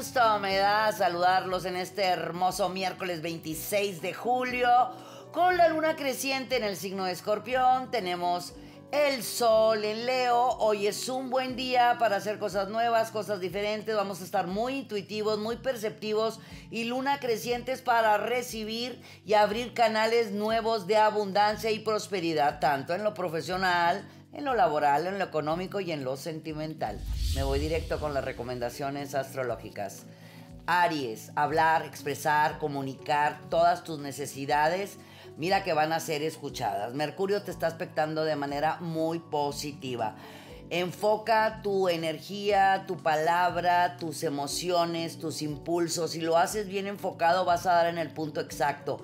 gusto me da saludarlos en este hermoso miércoles 26 de julio con la luna creciente en el signo de Escorpión. Tenemos el sol en Leo. Hoy es un buen día para hacer cosas nuevas, cosas diferentes. Vamos a estar muy intuitivos, muy perceptivos, y luna creciente es para recibir y abrir canales nuevos de abundancia y prosperidad, tanto en lo profesional, en lo laboral, en lo económico y en lo sentimental. Me voy directo con las recomendaciones astrológicas. Aries, hablar, expresar, comunicar todas tus necesidades, mira que van a ser escuchadas. Mercurio te está aspectando de manera muy positiva. Enfoca tu energía, tu palabra, tus emociones, tus impulsos. Si lo haces bien enfocado, vas a dar en el punto exacto.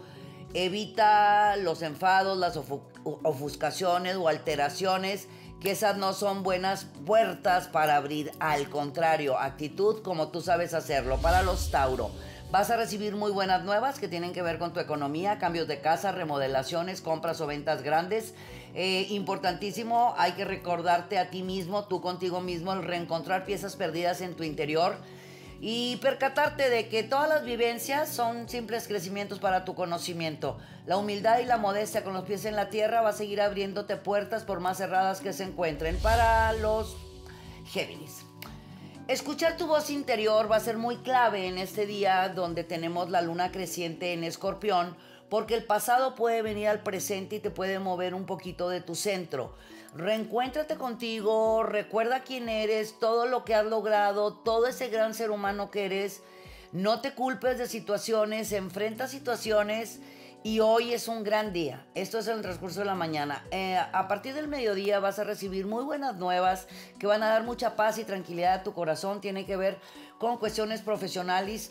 Evita los enfados, las ofuscaciones o alteraciones, que esas no son buenas puertas para abrir. Al contrario, actitud como tú sabes hacerlo. Para los Tauro, vas a recibir muy buenas nuevas que tienen que ver con tu economía, cambios de casa, remodelaciones, compras o ventas grandes. Importantísimo, hay que recordarte a ti mismo, tú contigo mismo, el reencontrar piezas perdidas en tu interior y percatarte de que todas las vivencias son simples crecimientos para tu conocimiento. La humildad y la modestia con los pies en la tierra va a seguir abriéndote puertas por más cerradas que se encuentren. Para los Géminis, escuchar tu voz interior va a ser muy clave en este día donde tenemos la luna creciente en Escorpión, porque el pasado puede venir al presente y te puede mover un poquito de tu centro. Reencuéntrate contigo, recuerda quién eres, todo lo que has logrado, todo ese gran ser humano que eres. No te culpes de situaciones, enfrenta situaciones. Y hoy es un gran día. Esto es en el transcurso de la mañana. A partir del mediodía vas a recibir muy buenas nuevas que van a dar mucha paz y tranquilidad a tu corazón. Tiene que ver con cuestiones profesionales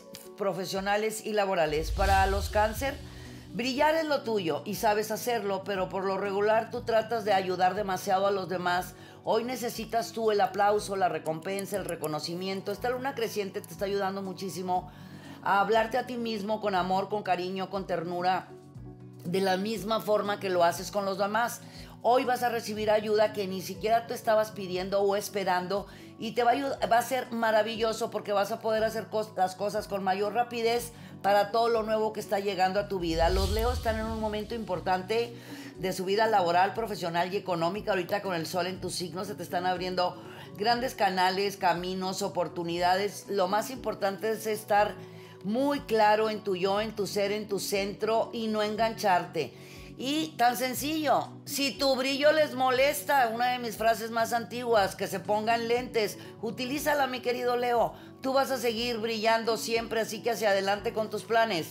y laborales. Para los Cáncer, brillar es lo tuyo y sabes hacerlo, pero por lo regular tú tratas de ayudar demasiado a los demás. Hoy necesitas tú el aplauso, la recompensa, el reconocimiento. Esta luna creciente te está ayudando muchísimo a hablarte a ti mismo con amor, con cariño, con ternura, de la misma forma que lo haces con los demás. Hoy vas a recibir ayuda que ni siquiera tú estabas pidiendo o esperando, y te va a ser maravilloso porque vas a poder hacer las cosas con mayor rapidez para todo lo nuevo que está llegando a tu vida. Los Leos están en un momento importante de su vida laboral, profesional y económica. Ahorita con el sol en tus signos se te están abriendo grandes canales, caminos, oportunidades. Lo más importante es estar muy claro en tu yo, en tu ser, en tu centro, y no engancharte. Y tan sencillo, si tu brillo les molesta, una de mis frases más antiguas, que se pongan lentes, utilízala, mi querido Leo. Tú vas a seguir brillando siempre, así que hacia adelante con tus planes.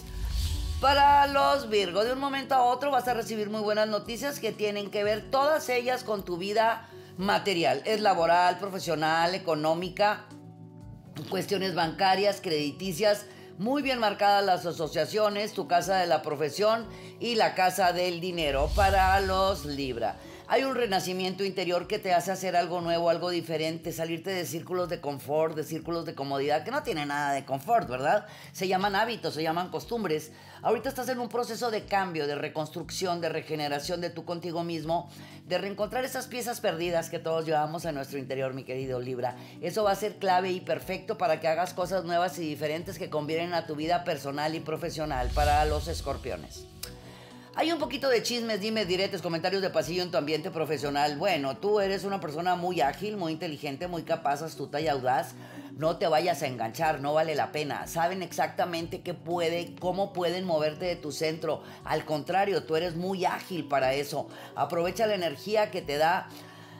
Para los Virgo, de un momento a otro vas a recibir muy buenas noticias que tienen que ver todas ellas con tu vida material. Es laboral, profesional, económica, cuestiones bancarias, crediticias. Muy bien marcadas las asociaciones, tu casa de la profesión y la casa del dinero. Para los Libra, hay un renacimiento interior que te hace hacer algo nuevo, algo diferente, salirte de círculos de confort, de círculos de comodidad, que no tiene nada de confort, ¿verdad? Se llaman hábitos, se llaman costumbres. Ahorita estás en un proceso de cambio, de reconstrucción, de regeneración de tú contigo mismo, de reencontrar esas piezas perdidas que todos llevamos en nuestro interior, mi querido Libra. Eso va a ser clave y perfecto para que hagas cosas nuevas y diferentes que convienen a tu vida personal y profesional. Para los Escorpiones, hay un poquito de chismes, dimes, diretes, comentarios de pasillo en tu ambiente profesional. Bueno, tú eres una persona muy ágil, muy inteligente, muy capaz, astuta y audaz. No te vayas a enganchar, no vale la pena. Saben exactamente cómo pueden moverte de tu centro. Al contrario, tú eres muy ágil para eso. Aprovecha la energía que te da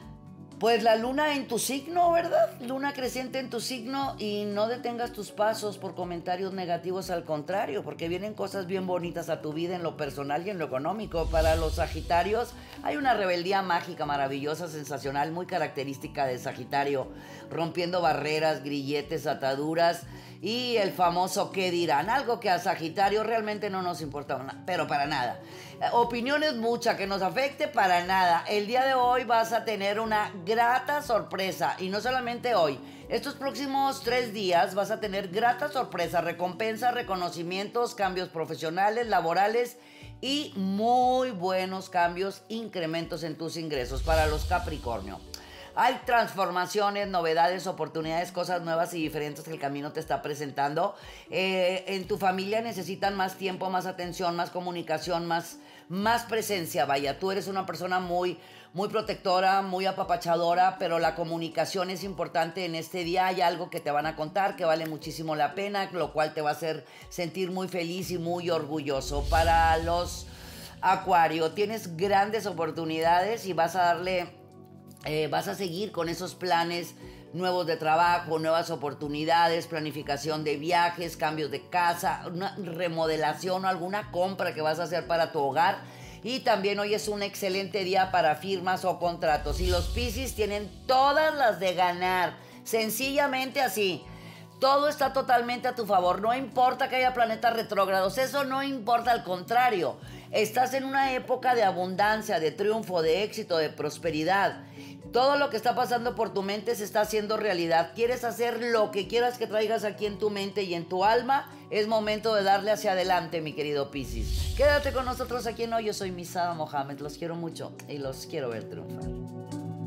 pues la luna en tu signo, ¿verdad? Luna creciente en tu signo, y no detengas tus pasos por comentarios negativos, al contrario, porque vienen cosas bien bonitas a tu vida en lo personal y en lo económico. Para los Sagitarios, hay una rebeldía mágica, maravillosa, sensacional, muy característica de Sagitario, rompiendo barreras, grilletes, ataduras y el famoso ¿qué dirán? Algo que a Sagitario realmente no nos importa, pero para nada. Opiniones mucha que nos afecte, para nada. El día de hoy vas a tener una grata sorpresa, y no solamente hoy, estos próximos 3 días vas a tener grata sorpresa, recompensas, reconocimientos, cambios profesionales, laborales y muy buenos cambios, incrementos en tus ingresos. Para los Capricornio, Hay transformaciones, novedades, oportunidades, cosas nuevas y diferentes que el camino te está presentando. En tu familia necesitan más tiempo, más atención, más comunicación, más presencia. Vaya, tú eres una persona muy protectora, muy apapachadora, pero la comunicación es importante en este día. Hay algo que te van a contar que vale muchísimo la pena, lo cual te va a hacer sentir muy feliz y muy orgulloso. Para los Acuario, tienes grandes oportunidades y vas a seguir con esos planes nuevos de trabajo, nuevas oportunidades, planificación de viajes, cambios de casa, una remodelación o alguna compra que vas a hacer para tu hogar. Y también hoy es un excelente día para firmas o contratos. Y los Piscis tienen todas las de ganar. Sencillamente así. Todo está totalmente a tu favor. No importa que haya planetas retrógrados. Eso no importa, al contrario. Estás en una época de abundancia, de triunfo, de éxito, de prosperidad. Todo lo que está pasando por tu mente se está haciendo realidad. Quieres hacer lo que quieras que traigas aquí en tu mente y en tu alma. Es momento de darle hacia adelante, mi querido Piscis. Quédate con nosotros aquí en Hoy. Yo soy Misada Mohamed. Los quiero mucho y los quiero ver triunfar.